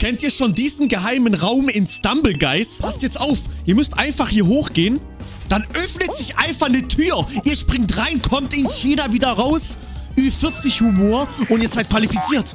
Kennt ihr schon diesen geheimen Raum in Stumbleguys? Passt jetzt auf. Ihr müsst einfach hier hochgehen. Dann öffnet sich einfach eine Tür. Ihr springt rein, kommt in China wieder raus. Ü40 Humor und ihr seid qualifiziert.